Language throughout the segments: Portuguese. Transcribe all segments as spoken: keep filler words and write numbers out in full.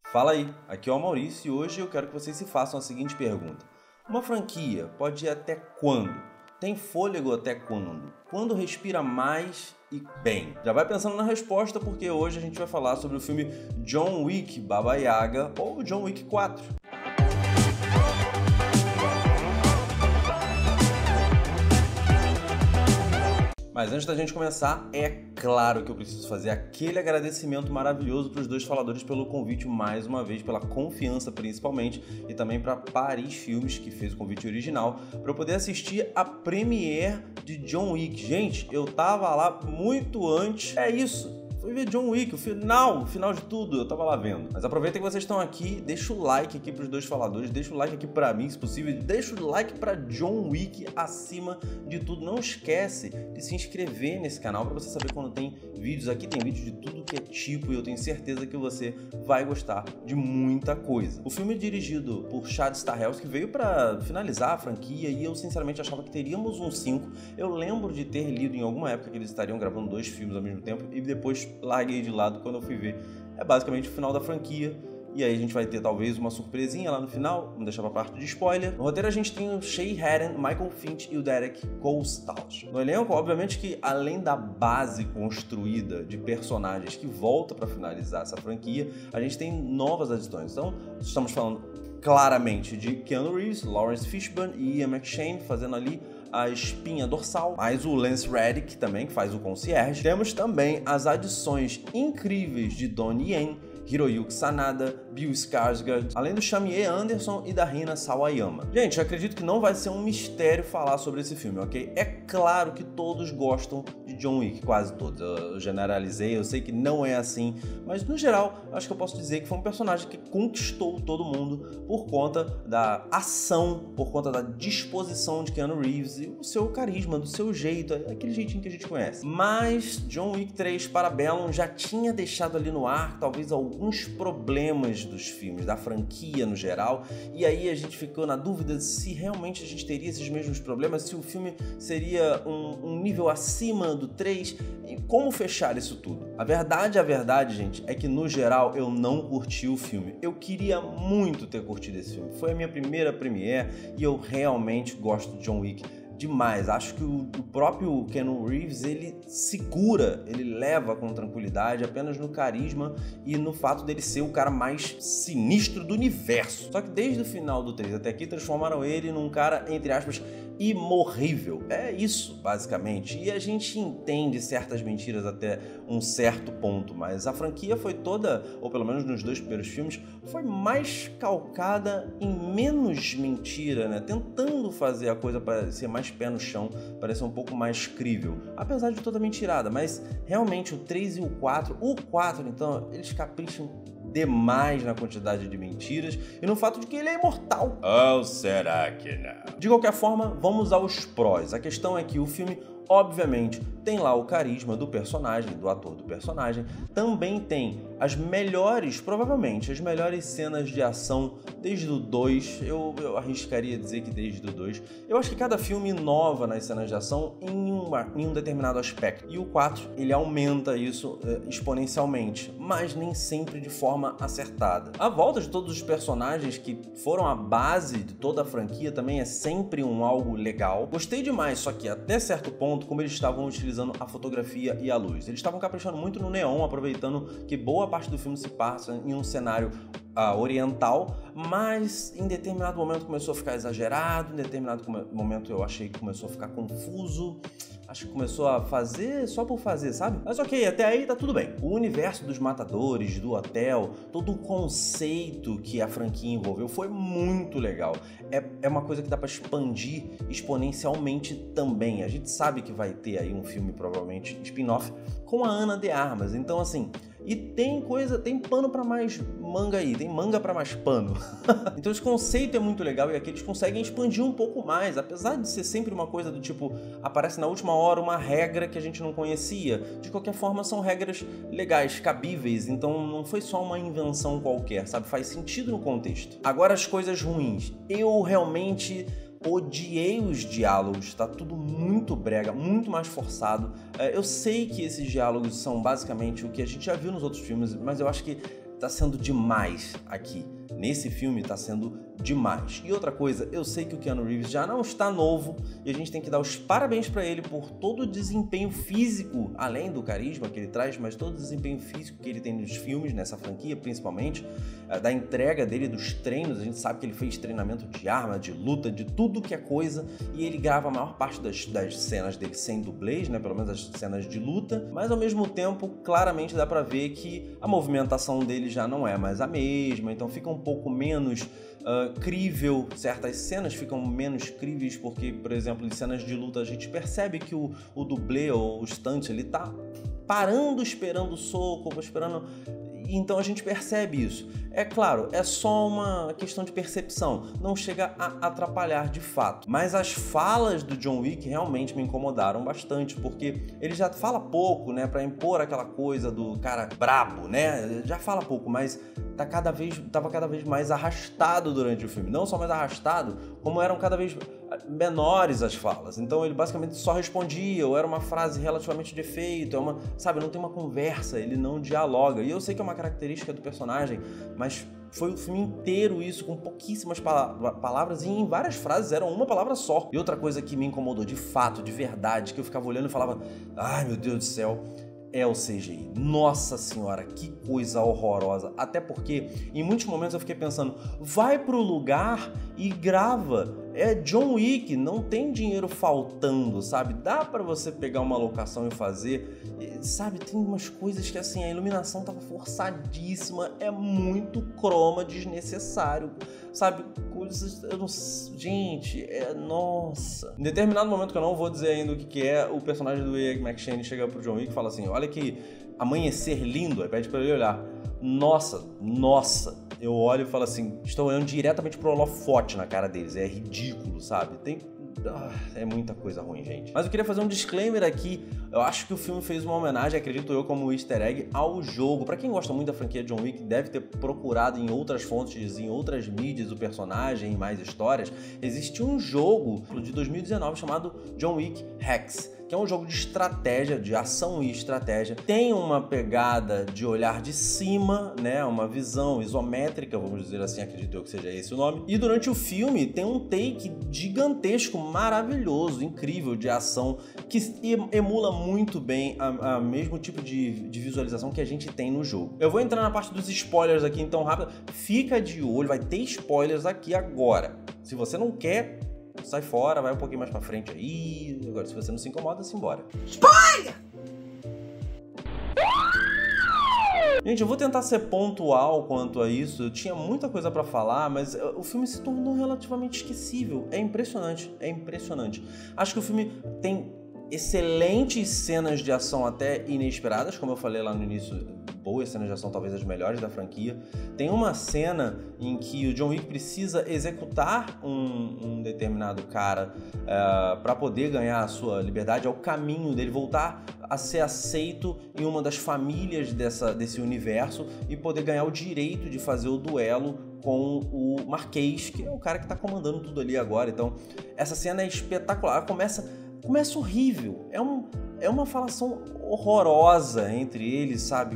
Fala aí, aqui é o Maurício e hoje eu quero que vocês se façam a seguinte pergunta. Uma franquia pode ir até quando? Tem fôlego até quando? Quando respira mais e bem? Já vai pensando na resposta porque hoje a gente vai falar sobre o filme John Wick Baba Yaga ou John Wick quatro. Mas antes da gente começar, é claro que eu preciso fazer aquele agradecimento maravilhoso para os dois faladores pelo convite mais uma vez, pela confiança principalmente, e também para Paris Filmes, que fez o convite original, para eu poder assistir a premiere de John Wick. Gente, eu tava lá muito antes, é isso. Fui ver John Wick, o final, o final de tudo, eu tava lá vendo. Mas aproveita que vocês estão aqui, deixa o like aqui pros dois faladores, deixa o like aqui pra mim, se possível, deixa o like pra John Wick acima de tudo. Não esquece de se inscrever nesse canal pra você saber quando tem vídeos aqui, tem vídeos de tudo que é tipo e eu tenho certeza que você vai gostar de muita coisa. O filme é dirigido por Chad Stahelski, que veio pra finalizar a franquia e eu sinceramente achava que teríamos um cinco. Eu lembro de ter lido em alguma época que eles estariam gravando dois filmes ao mesmo tempo e depois larguei de lado quando eu fui ver. É basicamente o final da franquia. E aí a gente vai ter talvez uma surpresinha lá no final, vamos deixar pra parte de spoiler. No roteiro a gente tem o Shay Hatten, Michael Finch e o Derek Kolstad. No elenco, obviamente que além da base construída de personagens que volta pra finalizar essa franquia, a gente tem novas adições. Então, estamos falando claramente de Keanu Reeves, Lawrence Fishburne e Ian McShane fazendo ali a espinha dorsal, mais o Lance Reddick também, que faz o concierge. Temos também as adições incríveis de Donnie Yen, Hiroyuki Sanada, Bill Skarsgård, além do Shamier Anderson e da Rina Sawayama. Gente, eu acredito que não vai ser um mistério falar sobre esse filme, ok? É claro que todos gostam de John Wick, quase todos. Eu generalizei, eu sei que não é assim, mas no geral, acho que eu posso dizer que foi um personagem que conquistou todo mundo por conta da ação, por conta da disposição de Keanu Reeves e o seu carisma, do seu jeito, aquele jeitinho que a gente conhece. Mas John Wick três Parabellum já tinha deixado ali no ar, talvez algum alguns problemas dos filmes, da franquia no geral, e aí a gente ficou na dúvida se realmente a gente teria esses mesmos problemas, se o filme seria um, um nível acima do três, e como fechar isso tudo. A verdade, a verdade, gente, é que no geral eu não curti o filme. Eu queria muito ter curtido esse filme. Foi a minha primeira premiere e eu realmente gosto de John Wick demais. Acho que o, o próprio Keanu Reeves, ele segura, ele leva com tranquilidade apenas no carisma e no fato dele ser o cara mais sinistro do universo. Só que desde o final do três até aqui transformaram ele num cara, entre aspas, imorrível. É isso, basicamente. E a gente entende certas mentiras até um certo ponto, mas a franquia foi toda, ou pelo menos nos dois primeiros filmes, foi mais calcada em menos mentira, né? Tentando fazer a coisa parecer mais pé no chão, parecer um pouco mais crível, apesar de toda a mentirada. Mas realmente o três e o quatro, o quatro então, eles capricham demais na quantidade de mentiras e no fato de que ele é imortal. Ou será que não? De qualquer forma, vamos aos prós. A questão é que o filme, obviamente, tem lá o carisma do personagem, do ator do personagem, também tem as melhores, provavelmente, as melhores cenas de ação desde o dois, eu, eu arriscaria dizer que desde o dois. Eu acho que cada filme inova nas cenas de ação em, uma, em um determinado aspecto, e o quatro, ele aumenta isso é, exponencialmente, mas nem sempre de forma acertada. A volta de todos os personagens que foram a base de toda a franquia também é sempre um algo legal. Gostei demais, só que até certo ponto, como eles estavam utilizando a fotografia e a luz. Eles estavam caprichando muito no neon, aproveitando que boa parte do filme se passa em um cenário uh, oriental, mas em determinado momento começou a ficar exagerado, em determinado momento eu achei que começou a ficar confuso. Acho que começou a fazer só por fazer, sabe? Mas ok, até aí tá tudo bem. O universo dos matadores, do hotel, todo o conceito que a franquia envolveu foi muito legal. É, é uma coisa que dá pra expandir exponencialmente também. A gente sabe que vai ter aí um filme, provavelmente, spin-off, com a Ana de Armas. Então, assim, e tem coisa, tem pano pra mais manga aí, tem manga pra mais pano. Então esse conceito é muito legal e aqui eles conseguem expandir um pouco mais, apesar de ser sempre uma coisa do tipo, aparece na última hora uma regra que a gente não conhecia. De qualquer forma, são regras legais, cabíveis, então não foi só uma invenção qualquer, sabe? Faz sentido no contexto. Agora as coisas ruins. Eu realmente odiei os diálogos, tá tudo muito brega, muito mais forçado. Eu sei que esses diálogos são basicamente o que a gente já viu nos outros filmes, mas eu acho que tá sendo demais aqui. Nesse filme tá sendo demais. E outra coisa, eu sei que o Keanu Reeves já não está novo e a gente tem que dar os parabéns pra ele por todo o desempenho físico, além do carisma que ele traz, mas todo o desempenho físico que ele tem nos filmes, nessa franquia principalmente, da entrega dele, dos treinos. A gente sabe que ele fez treinamento de arma, de luta, de tudo que é coisa, e ele grava a maior parte das, das cenas dele sem dublês, né, pelo menos as cenas de luta, mas ao mesmo tempo, claramente dá pra ver que a movimentação dele já não é mais a mesma, então fica um pouco menos uh, crível, certas cenas ficam menos críveis porque, por exemplo, em cenas de luta a gente percebe que o, o dublê ou o stunt, ele tá parando, esperando o soco, esperando... Então a gente percebe isso. É claro, é só uma questão de percepção, não chega a atrapalhar de fato. Mas as falas do John Wick realmente me incomodaram bastante, porque ele já fala pouco, né, pra impor aquela coisa do cara brabo, né? Já fala pouco, mas tá cada vez, tava cada vez mais arrastado durante o filme. Não só mais arrastado, como eram cada vez menores as falas. Então ele basicamente só respondia, ou era uma frase relativamente de efeito, é uma, sabe, não tem uma conversa, ele não dialoga. E eu sei que é uma característica do personagem, mas foi o filme inteiro isso, com pouquíssimas pala- palavras, e em várias frases eram uma palavra só. E outra coisa que me incomodou de fato, de verdade, que eu ficava olhando e falava, ai meu Deus do céu, é o C G I. Nossa senhora, que coisa horrorosa. Até porque em muitos momentos eu fiquei pensando, vai pro lugar e grava. É John Wick, não tem dinheiro faltando, sabe? Dá pra você pegar uma locação e fazer, e, sabe? Tem umas coisas que assim, a iluminação tava forçadíssima, é muito croma desnecessário, sabe? Coisas, eu não... Gente, é... Nossa. Em determinado momento, que eu não vou dizer ainda o que, que é, o personagem do Ian McShane chega pro John Wick e fala assim, olha que amanhecer lindo, aí pede pra ele olhar. Nossa, nossa. Eu olho e falo assim, estou olhando diretamente pro holofote na cara deles, é ridículo, sabe? Tem... Ah, é muita coisa ruim, gente. Mas eu queria fazer um disclaimer aqui. Eu acho que o filme fez uma homenagem, acredito eu, como easter egg, ao jogo. Pra quem gosta muito da franquia John Wick, deve ter procurado em outras fontes, em outras mídias, o personagem e mais histórias. Existe um jogo de dois mil e dezenove chamado John Wick Hex, que é um jogo de estratégia, de ação e estratégia. Tem uma pegada de olhar de cima, né? Uma visão isométrica, vamos dizer assim, acredito eu que seja esse o nome. E durante o filme tem um take gigantesco, maravilhoso, incrível de ação, que emula muito bem a, a mesmo tipo de, de visualização que a gente tem no jogo. Eu vou entrar na parte dos spoilers aqui então rápido. Fica de olho, vai ter spoilers aqui agora. Se você não quer, sai fora, vai um pouquinho mais pra frente aí. Agora, se você não se incomoda, se embora. Spoiler! Gente, eu vou tentar ser pontual quanto a isso. Eu tinha muita coisa pra falar, mas o filme se tornou relativamente esquecível. É impressionante, é impressionante. Acho que o filme tem excelentes cenas de ação até inesperadas, como eu falei lá no início, boas cenas de ação, talvez as melhores da franquia. Tem uma cena em que o John Wick precisa executar um, um determinado cara uh, para poder ganhar a sua liberdade, é o caminho dele voltar a ser aceito em uma das famílias dessa, desse universo e poder ganhar o direito de fazer o duelo com o Marquês, que é o cara que tá comandando tudo ali agora. Então, essa cena é espetacular. Começa... Começa horrível, é, um, é uma falação horrorosa entre eles, sabe,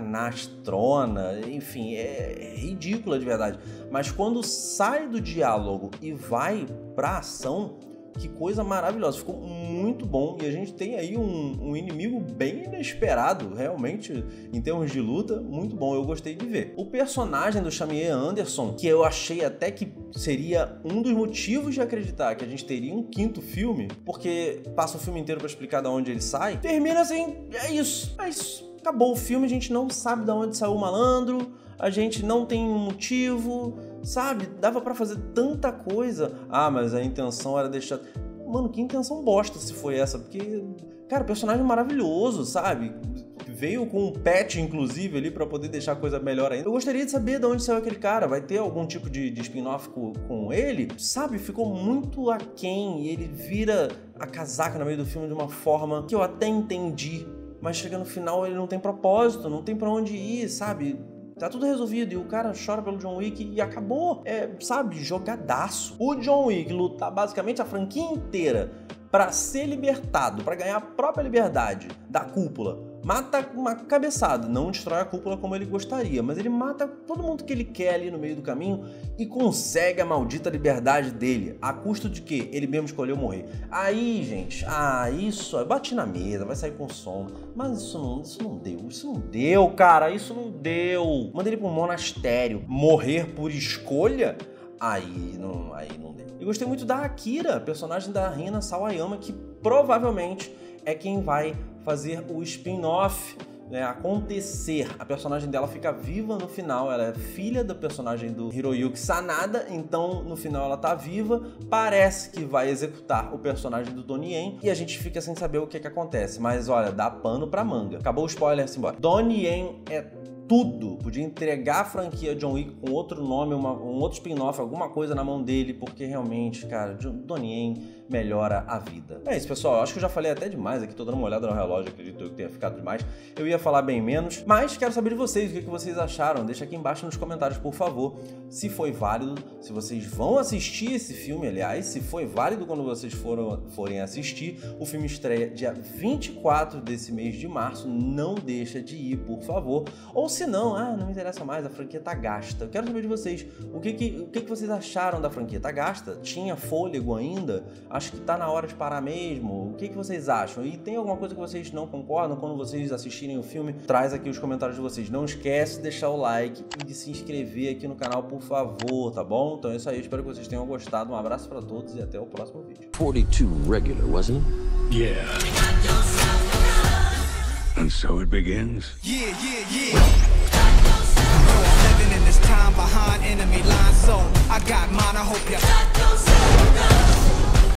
canastrona, enfim, é, é ridícula de verdade. Mas quando sai do diálogo e vai pra ação, que coisa maravilhosa, ficou muito bom e a gente tem aí um, um inimigo bem inesperado, realmente, em termos de luta, muito bom, eu gostei de ver. O personagem do Samuel Anderson, que eu achei até que seria um dos motivos de acreditar que a gente teria um quinto filme, porque passa o filme inteiro pra explicar de onde ele sai, termina assim, é isso, é isso. Acabou o filme, a gente não sabe de onde saiu o malandro, a gente não tem um motivo, sabe? Dava pra fazer tanta coisa. Ah, mas a intenção era deixar... Mano, que intenção bosta se foi essa, porque... Cara, o personagem é maravilhoso, sabe? Veio com um patch, inclusive, ali pra poder deixar a coisa melhor ainda. Eu gostaria de saber de onde saiu aquele cara. Vai ter algum tipo de, de spin-off com, com ele? Sabe? Ficou muito aquém e ele vira a casaca no meio do filme de uma forma que eu até entendi. Mas chega no final, ele não tem propósito, não tem pra onde ir, sabe? Tá tudo resolvido e o cara chora pelo John Wick e acabou. É, sabe, jogadaço. O John Wick lutar basicamente a franquia inteira pra ser libertado, pra ganhar a própria liberdade da cúpula, mata uma cabeçada, não destrói a cúpula como ele gostaria, mas ele mata todo mundo que ele quer ali no meio do caminho e consegue a maldita liberdade dele, a custo de que ele mesmo escolheu morrer. Aí, gente, ah, isso, bate na mesa, vai sair com som, mas isso não, isso não deu, isso não deu, cara, isso não deu. Manda ele pro monastério, morrer por escolha? Aí não, aí não deu. Eu gostei muito da Akira, personagem da Rina Sawayama, que provavelmente é quem vai fazer o spin-off, né, acontecer. A personagem dela fica viva no final, ela é filha da personagem do Hiroyuki Sanada, então no final ela tá viva, parece que vai executar o personagem do Donnie Yen e a gente fica sem saber o que que acontece, mas olha, dá pano pra manga. Acabou o spoiler, simbora. Donnie Yen é tudo, podia entregar a franquia John Wick com outro nome, uma, um outro spin-off, alguma coisa na mão dele, porque realmente, cara, Donnie Yen melhora a vida. É isso, pessoal, eu acho que eu já falei até demais aqui, tô dando uma olhada no relógio, acredito eu que tenha ficado demais. Eu ia falar bem menos, mas quero saber de vocês, o que, que vocês acharam, deixa aqui embaixo nos comentários, por favor, se foi válido, se vocês vão assistir esse filme, aliás, se foi válido quando vocês foram, forem assistir. O filme estreia dia vinte e quatro desse mês de março, não deixa de ir, por favor, ou se não, ah, não me interessa mais, a franquia tá gasta. Eu quero saber de vocês, o que que, o que que vocês acharam da franquia? Tá gasta? Tinha fôlego ainda? Acho que tá na hora de parar mesmo? O que que vocês acham? E tem alguma coisa que vocês não concordam quando vocês assistirem o filme? Traz aqui os comentários de vocês. Não esquece de deixar o like e de se inscrever aqui no canal, por favor, tá bom? Então é isso aí, espero que vocês tenham gostado. Um abraço pra todos e até o próximo vídeo. forty-two regular, wasn't it? Yeah. And so it begins. Yeah, yeah, yeah. Living in this time behind enemy lines, so I got mine. I hope you.